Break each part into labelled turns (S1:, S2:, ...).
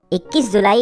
S1: 21 जुलाई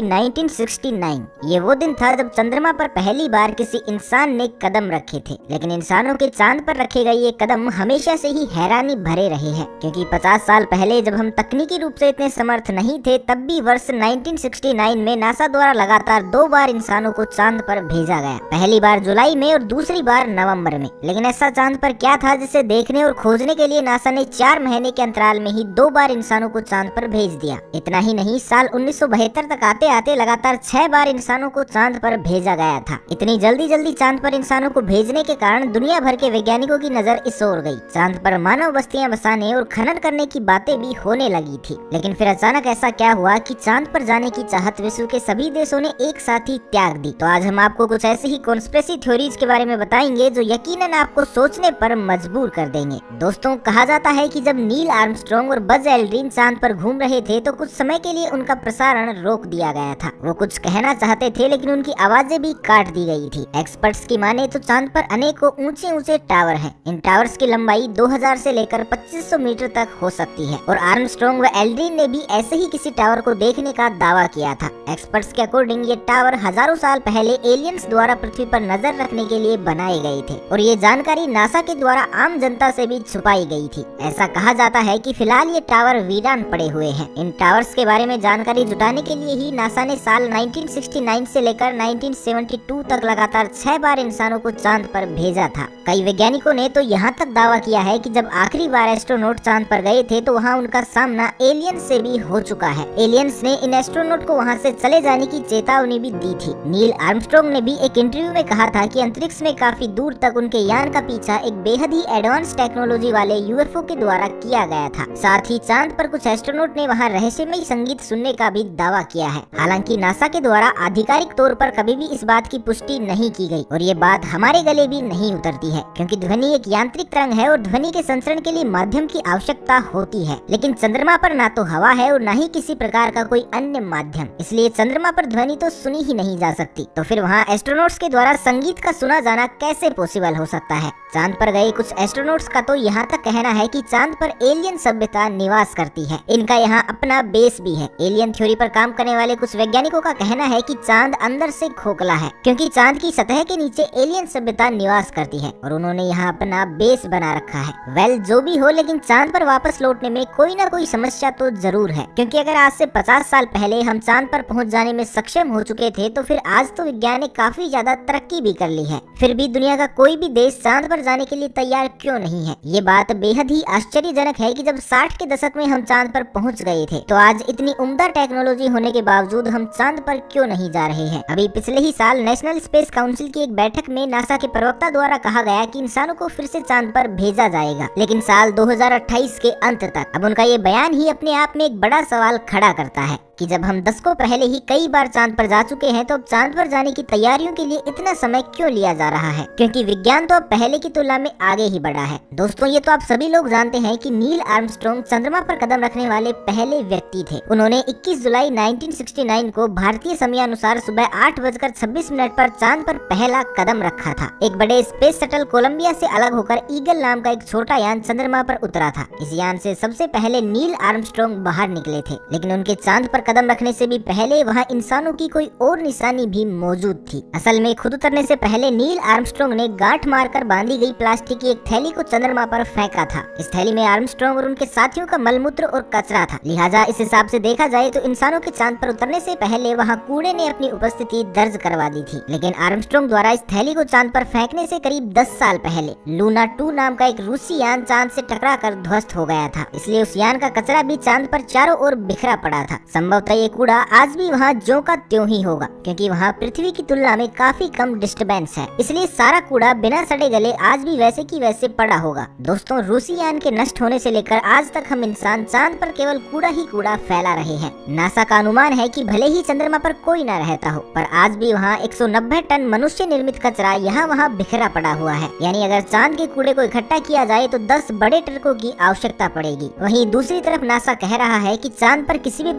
S1: 1969 ये वो दिन था जब चंद्रमा पर पहली बार किसी इंसान ने कदम रखे थे। लेकिन इंसानों के चांद पर रखे गए ये कदम हमेशा से ही हैरानी भरे रहे हैं, क्योंकि 50 साल पहले जब हम तकनीकी रूप से इतने समर्थ नहीं थे, तब भी वर्ष 1969 में नासा द्वारा लगातार 2 बार इंसानों को चांद पर भेजा गया। पहली बार जुलाई में और दूसरी बार नवम्बर में। लेकिन ऐसा चांद पर क्या था जिसे देखने और खोजने के लिए नासा ने 4 महीने के अंतराल में ही 2 बार इंसानों को चांद पर भेज दिया। इतना ही नहीं, साल 1972 तक आते आते लगातार 6 बार इंसानों को चांद पर भेजा गया था। इतनी जल्दी चांद पर इंसानों को भेजने के कारण दुनिया भर के वैज्ञानिकों की नजर इस ओर गई। चांद पर मानव बस्तियां बसाने और खनन करने की बातें भी होने लगी थी। लेकिन फिर अचानक ऐसा क्या हुआ कि चांद पर जाने की चाहत विश्व के सभी देशों ने एक साथ ही त्याग दी। तो आज हम आपको कुछ ऐसी ही कॉन्स्पिरेसी थ्योरीज के बारे में बताएंगे जो यकीनन आपको सोचने पर मजबूर कर देंगे। दोस्तों, कहा जाता है कि जब नील आर्मस्ट्रॉन्ग और बज एल्ड्रिन चांद पर घूम रहे थे तो कुछ समय के लिए उनका प्रसारण रोक दिया गया था। वो कुछ कहना चाहते थे लेकिन उनकी आवाजें भी काट दी गई थी। एक्सपर्ट्स की माने तो चांद पर अनेकों ऊंचे टावर हैं। इन टावर्स की लंबाई 2000 से लेकर 2500 मीटर तक हो सकती है और आर्मस्ट्रॉन्ग व एल्ड्रिन ने भी ऐसे ही किसी टावर को देखने का दावा किया था। एक्सपर्ट्स के अकॉर्डिंग ये टावर हजारों साल पहले एलियंस द्वारा पृथ्वी पर नजर रखने के लिए बनाए गए थे और ये जानकारी नासा के द्वारा आम जनता से भी छुपाई गई थी। ऐसा कहा जाता है कि फिलहाल ये टावर वीरान पड़े हुए हैं। इन टावर्स के बारे में जानकारी जुटाने के लिए ही नासा ने साल 1969 से लेकर 1972 तक लगातार 6 बार इंसानों को चांद पर भेजा था। कई वैज्ञानिकों ने तो यहाँ तक दावा किया है कि जब आखिरी बार एस्ट्रोनॉट चांद पर गए थे तो वहाँ उनका सामना एलियंस से भी हो चुका है। एलियंस ने इन एस्ट्रोनॉट को वहाँ से चले जाने की चेतावनी भी दी थी। नील आर्मस्ट्रॉन्ग ने भी एक इंटरव्यू में कहा था कि अंतरिक्ष में काफी दूर तक उनके यान का पीछा एक बेहद ही एडवांस टेक्नोलॉजी वाले यूएफओ के द्वारा किया गया था। साथ ही चांद पर कुछ एस्ट्रोनॉट ने वहाँ रहस्यमयी संगीत सुनने का भी दावा किया है। हालांकि नासा के द्वारा आधिकारिक तौर पर कभी भी इस बात की पुष्टि नहीं की गई और ये बात हमारे गले भी नहीं उतरती है, क्योंकि ध्वनि एक यांत्रिक तरंग है और ध्वनि के संचरण के लिए माध्यम की आवश्यकता होती है। लेकिन चंद्रमा पर ना तो हवा है और ना ही किसी प्रकार का कोई अन्य माध्यम, इसलिए चंद्रमा पर ध्वनि तो सुनी ही नहीं जा सकती। तो फिर वहाँ एस्ट्रोनॉट्स के द्वारा संगीत का सुना जाना कैसे पॉसिबल हो सकता है? चांद पर गए कुछ एस्ट्रोनॉट्स का तो यहाँ तक कहना है कि चांद पर एलियन सभ्यता निवास करती है। इनका यहाँ अपना बेस भी है। एलियन थ्योरी पर काम करने वाले कुछ वैज्ञानिकों का कहना है कि चांद अंदर से खोखला है, क्योंकि चांद की सतह के नीचे एलियन सभ्यता निवास करती है और उन्होंने यहाँ अपना बेस बना रखा है। वेल, जो भी हो, लेकिन चांद पर वापस लौटने में कोई ना कोई समस्या तो जरूर है, क्योंकि अगर आज से 50 साल पहले हम चांद पर पहुँच जाने में सक्षम हो चुके थे तो फिर आज तो विज्ञान ने काफी ज्यादा तरक्की भी कर ली है। फिर भी दुनिया का कोई भी देश चांद पर जाने के लिए तैयार क्यों नहीं है? ये बात बेहद ही आश्चर्यजनक है कि जब 60 के दशक में हम चांद पर पहुंच गए थे तो आज इतनी उम्दा टेक्नोलॉजी होने के बावजूद हम चांद पर क्यों नहीं जा रहे हैं? अभी पिछले ही साल नेशनल स्पेस काउंसिल की एक बैठक में नासा के प्रवक्ता द्वारा कहा गया कि इंसानों को फिर से चांद पर भेजा जाएगा, लेकिन साल 2028 के अंत तक। अब उनका ये बयान ही अपने आप में एक बड़ा सवाल खड़ा करता है कि जब हम दशकों पहले ही कई बार चांद पर जा चुके हैं तो अब चांद पर जाने की तैयारियों के लिए इतना समय क्यों लिया जा रहा है? क्योंकि विज्ञान तो अब पहले की तुलना में आगे ही बढ़ा है। दोस्तों, ये तो आप सभी लोग जानते हैं कि नील आर्मस्ट्रॉन्ग चंद्रमा पर कदम रखने वाले पहले व्यक्ति थे। उन्होंने 21 जुलाई 1969 को भारतीय समयानुसार सुबह 8:26 पर चांद पर पहला कदम रखा था। एक बड़े स्पेस शटल कोलंबिया से अलग होकर ईगल नाम का एक छोटा यान चंद्रमा पर उतरा था। इस यान से सबसे पहले नील आर्मस्ट्रॉन्ग बाहर निकले थे, लेकिन उनके चांद पर कदम रखने से भी पहले वहां इंसानों की कोई और निशानी भी मौजूद थी। असल में खुद उतरने से पहले नील आर्मस्ट्रॉन्ग ने गांठ मारकर बांधी गई प्लास्टिक की एक थैली को चंद्रमा पर फेंका था। इस थैली में आर्मस्ट्रॉन्ग और उनके साथियों का मलमूत्र और कचरा था। लिहाजा इस हिसाब से देखा जाए तो इंसानों के चांद पर उतरने से पहले वहां कूड़े ने अपनी उपस्थिति दर्ज करवा दी थी। लेकिन आर्मस्ट्रॉन्ग द्वारा इस थैली को चांद पर फेंकने से करीब 10 साल पहले लूना 2 नाम का एक रूसी यान चांद से टकराकर ध्वस्त हो गया था। इसलिए उस यान का कचरा भी चांद पर चारों ओर बिखरा पड़ा था। संभवतः ये कूड़ा आज भी वहाँ ज्यों का त्यों ही होगा, क्योंकि वहाँ पृथ्वी की तुलना में काफी कम डिस्टर्बेंस है। इसलिए सारा कूड़ा बिना सड़े गले आज भी वैसे की वैसे पड़ा होगा। दोस्तों, रूसी यान के नष्ट होने से लेकर आज तक हम इंसान चांद पर केवल कूड़ा ही कूड़ा फैला रहे हैं। नासा का अनुमान है कि भले ही चंद्रमा पर कोई न रहता हो, पर आज भी वहाँ 190 टन मनुष्य निर्मित कचरा यहाँ वहाँ बिखरा पड़ा हुआ है। यानी अगर चांद के कूड़े को इकट्ठा किया जाए तो 10 बड़े ट्रकों की आवश्यकता पड़ेगी। वहीं दूसरी तरफ नासा कह रहा है कि चांद पर किसी भी प्रकार का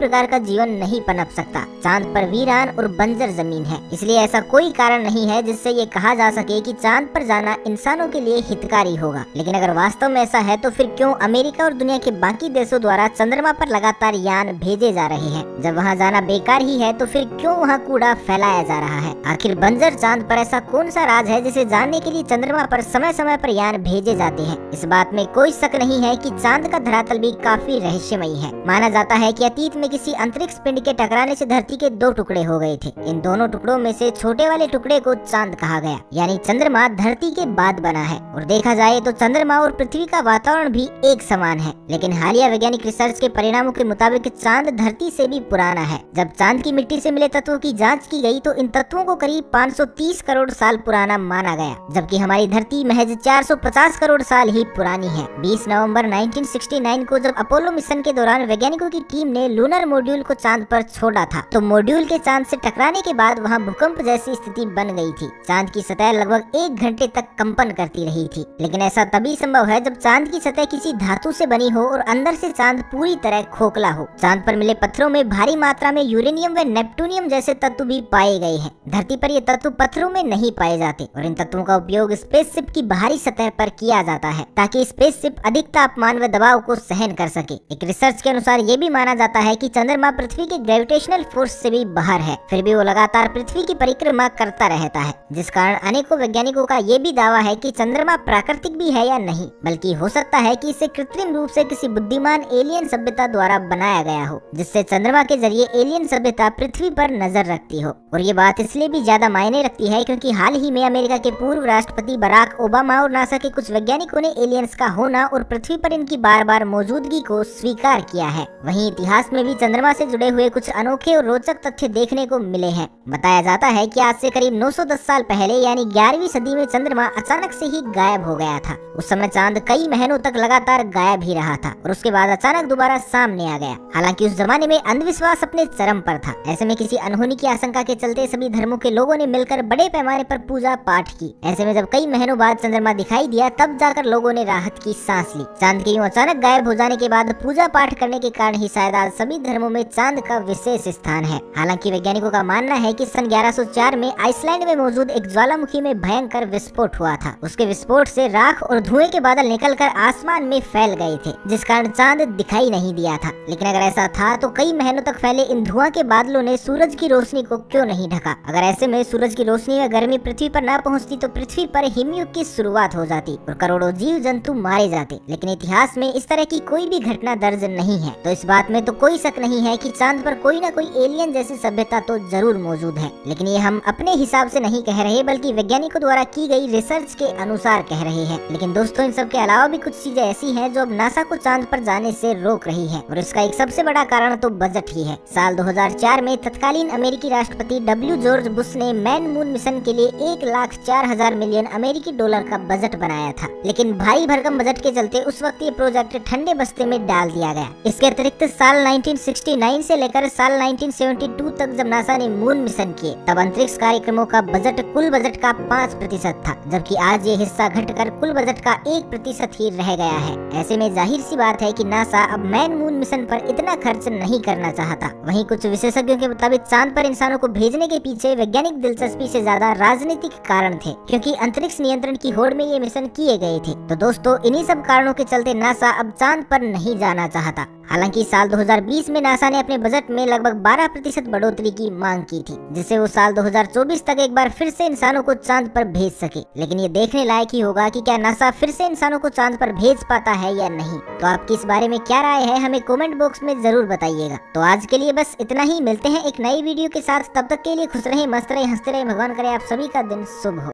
S1: जीवन नहीं पनप सकता। चांद पर वीरान और बंजर जमीन है, इसलिए ऐसा कोई कारण नहीं है जिससे ये कहा जा सके कि चांद पर जाना इंसानों के लिए हितकारी होगा। लेकिन अगर वास्तव में ऐसा है तो फिर क्यों अमेरिका और दुनिया के बाकी देशों द्वारा चंद्रमा पर लगातार यान भेजे जा रहे हैं? जब वहाँ जाना बेकार ही है तो फिर क्यों वहाँ कूड़ा फैलाया जा रहा है? आखिर बंजर चांद पर ऐसा कौन सा राज है जिसे जानने के लिए चंद्रमा पर समय समय पर यान भेजे जाते हैं? इस बात में कोई शक नहीं है कि चांद का धरातल भी काफी रहस्यमयी है। माना जाता है कि अतीत में किसी अंतरिक्ष पिंड के टकराने से धरती के 2 टुकड़े हो गए थे। इन दोनों टुकड़ों में से छोटे वाले टुकड़े को चांद कहा गया, यानी चंद्रमा धरती के बाद बना है। और देखा जाए तो चंद्रमा और पृथ्वी का वातावरण भी एक समान है। लेकिन हालिया वैज्ञानिक रिसर्च के परिणामों के मुताबिक चांद धरती से भी पुराना है। जब चांद की मिट्टी से मिले तत्वों की जांच की गई तो इन तत्वों को करीब 530 करोड़ साल पुराना माना गया, जबकि हमारी धरती महज 450 करोड़ साल ही पुरानी है। 20 नवंबर 1969 को जब अपोलो मिशन के दौरान वैज्ञानिकों की टीम ने लूनर मॉड्यूल को चांद पर छोड़ा था तो मॉड्यूल के चांद से टकराने के बाद वहां भूकंप जैसी स्थिति बन गई थी। चांद की सतह लगभग 1 घंटे तक कंपन करती रही थी। लेकिन ऐसा तभी संभव है जब चांद की सतह किसी धातु से बनी हो और अंदर से चांद पूरी तरह खोखला हो। चांद पर मिले पत्थरों में भारी मात्रा में यूरेनियम व नेप्टूनियम जैसे तत्व भी पाए गए हैं। धरती पर ये तत्व पत्थरों में नहीं पाए जाते और इन तत्वों का उपयोग स्पेसशिप की बाहरी सतह पर किया जाता है ताकि स्पेसशिप अधिक तापमान व दबाव को सहन कर सके। एक रिसर्च के अनुसार ये भी माना जाता है कि चंद्रमा पृथ्वी के ग्रेविटेशनल फोर्स से भी बाहर है, फिर भी वो लगातार पृथ्वी की परिक्रमा करता रहता है, जिस कारण अनेकों वैज्ञानिकों का ये भी दावा है कि चंद्रमा प्राकृतिक भी है या नहीं, बल्कि हो सकता है कि इसे कृत्रिम रूप से किसी बुद्धिमान एलियन सभ्यता द्वारा बनाया गया हो, जिससे चंद्रमा के जरिए एलियन सभ्यता पृथ्वी पर नजर रखती हो। और ये बात इसलिए भी ज्यादा मायने रखती है क्योंकि हाल ही में अमेरिका के पूर्व राष्ट्रपति बराक ओबामा और नासा के कुछ वैज्ञानिकों ने एलियंस का होना और पृथ्वी पर इनकी बार बार मौजूदगी को स्वीकार किया है। वहीं इतिहास में भी चंद्रमा से जुड़े हुए कुछ अनोखे और रोचक तथ्य देखने को मिले हैं। बताया जाता है कि आज से करीब 910 साल पहले यानी 11वीं सदी में चंद्रमा अचानक से ही गायब हो गया था। उस समय चांद कई महीनों तक लगातार गायब ही रहा था और उसके बाद अचानक दोबारा सामने आ गया। हालांकि उस जमाने में अंधविश्वास अपने चरम पर था। ऐसे में किसी अनहोनी की आशंका के चलते सभी धर्मों के लोगों ने मिलकर बड़े पैमाने पर पूजा पाठ की। ऐसे में जब कई महीनों बाद चंद्रमा दिखाई दिया तब जाकर लोगों ने राहत की सांस ली। चांद के यूं अचानक गायब हो जाने के बाद पूजा पाठ करने के कारण ही शायद आज सभी धर्मों में चांद का विशेष स्थान है। हालांकि वैज्ञानिकों का मानना है कि सन 1104 में आइसलैंड में मौजूद एक ज्वालामुखी में भयंकर विस्फोट हुआ था। उसके विस्फोट से राख और धुएं के बादल निकलकर आसमान में फैल गए थे, जिस कारण चांद दिखाई नहीं दिया था। लेकिन अगर ऐसा था तो कई महीनों तक फैले इन धुआं के बादलों ने सूरज की रोशनी को क्यों नहीं ढका? अगर ऐसे में सूरज की रोशनी व गर्मी पृथ्वी पर न पहुंचती तो पृथ्वी पर हिमयुग की शुरुआत हो जाती और करोड़ों जीव जंतु मारे जाते। लेकिन इतिहास में इस तरह की कोई भी घटना दर्ज नहीं है, तो इस बात में तो कोई शक नहीं है कि चांद पर कोई न कोई एलियन जैसी सभ्यता तो जरूर मौजूद है। लेकिन ये हम अपने हिसाब से नहीं कह रहे बल्कि वैज्ञानिकों द्वारा की गई रिसर्च के अनुसार कह रहे हैं। लेकिन दोस्तों इन सब के अलावा भी कुछ चीजें ऐसी हैं जो अब नासा को चांद पर जाने से रोक रही है और इसका एक सबसे बड़ा कारण तो बजट ही है। साल 2004 में तत्कालीन अमेरिकी राष्ट्रपति डब्ल्यू जॉर्ज बुश ने मैन मून मिशन के लिए $1,04,000 मिलियन अमेरिकी डॉलर का बजट बनाया था। लेकिन भारी भरकम बजट के चलते उस वक्त ये प्रोजेक्ट ठंडे बस्ते में डाल दिया गया। इसके अतिरिक्त साल 1969 से लेकर साल 1972 तक जब नासा ने मून मिशन किए तब अंतरिक्ष कार्यक्रमों का बजट कुल बजट का 5% था, जबकि आज ये हिस्सा घटकर कुल बजट का 1% ही रह गया है। ऐसे में जाहिर सी बात है कि नासा अब मैन मून मिशन पर इतना खर्च नहीं करना चाहता। वहीं कुछ विशेषज्ञों के मुताबिक चांद पर इंसानों को भेजने के पीछे वैज्ञानिक दिलचस्पी से ज्यादा राजनीतिक कारण थे, क्योंकि अंतरिक्ष नियंत्रण की होड़ में ये मिशन किए गए थे। तो दोस्तों इन्हीं सब कारणों के चलते नासा अब चांद पर नहीं जाना चाहता। हालांकि साल 2020 में नासा ने अपने बजट में लगभग 12% बढ़ोतरी की मांग की थी, जिससे वो साल 2024 तक एक बार फिर से इंसानों को चांद पर भेज सके। लेकिन ये देखने लायक ही होगा कि क्या नासा फिर से इंसानों को चांद पर भेज पाता है या नहीं। तो आपकी इस बारे में क्या राय है हमें कमेंट बॉक्स में जरूर बताइएगा। तो आज के लिए बस इतना ही, मिलते हैं एक नई वीडियो के साथ। तब तक के लिए खुश रहे, मस्त रहे, हंसते रहे। भगवान करे आप सभी का दिन शुभ हो।